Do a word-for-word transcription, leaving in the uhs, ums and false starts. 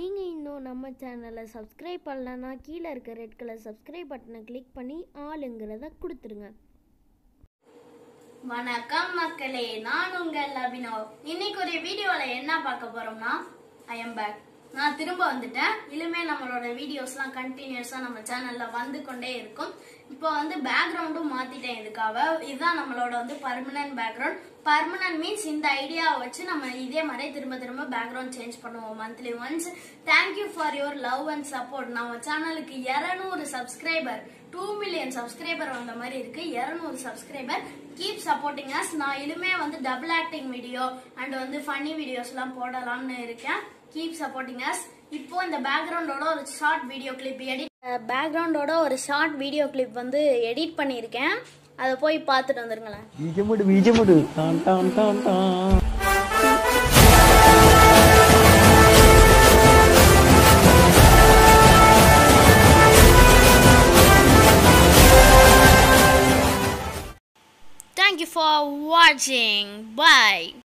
நீங்கள் இன்னும் நம்ம சேனலை சப்ஸ்கிரைப் பண்ணலன்னா கீழே இருக்க ரெட் கலர் சப்ஸ்கிரைப் பட்டனை கிளிக் பண்ணி ஆளுங்கிறத கொடுத்துருங்க. வணக்கம் மக்களே, நான் உங்கள் அபினவ். இன்னைக்கு ஒரு வீடியோவில் என்ன பார்க்க போறோம்னா ஐ எம் பேக். நான் திரும்ப வந்துட்டேன். இனிமே நம்மளோட வீடியோஸ்லாம் கண்டினியூஸா நம்ம சேனல்ல வந்து கொண்டே இருக்கும். இப்போ வந்து பேக்ரவுண்டும் மாத்திட்டேன் இதுக்காக. இதுதான் நம்மளோட வந்து பர்மனன்ட் பேக்ரவுண்ட். பர்மனன்ட் மீன்ஸ் இந்த ஐடியாவை வச்சு நம்ம இதே மாதிரி திரும்ப திரும்ப பேக்ரவுண்ட் சேஞ்ச் பண்ணுவோம் monthly once. Thank you for your love and support. நம்ம சேனலுக்கு இருநூறு சப்ஸ்கிரைபர், டூ மில்லியன் சப்ஸ்கிரைபர் வந்த மாதிரி இருக்கு. இருநூறு சப்ஸ்கிரைபர். Keep supporting as. நான் இனிமே வந்து டபுள் ஆக்டிங் வீடியோ அண்ட் வந்து ஃபன்னி வீடியோஸ் எல்லாம் போடலாம்னு இருக்கேன். Keep supporting us. இப்போ இந்த பேக்ரவுண்டோட ஒரு ஷார்ட் வீடியோ கிளிப் எடிட் பேக்ரவுண்டோட ஒரு ஷார்ட் வீடியோ கிளிப் வந்து எடிட் பண்ணியிருக்கேன். அதை போய் பார்த்துட்டு வந்துருங்களேன். பீஜமுடு பீஜமுடு டான் டான் டான் டான். Thank you for watching. Bye.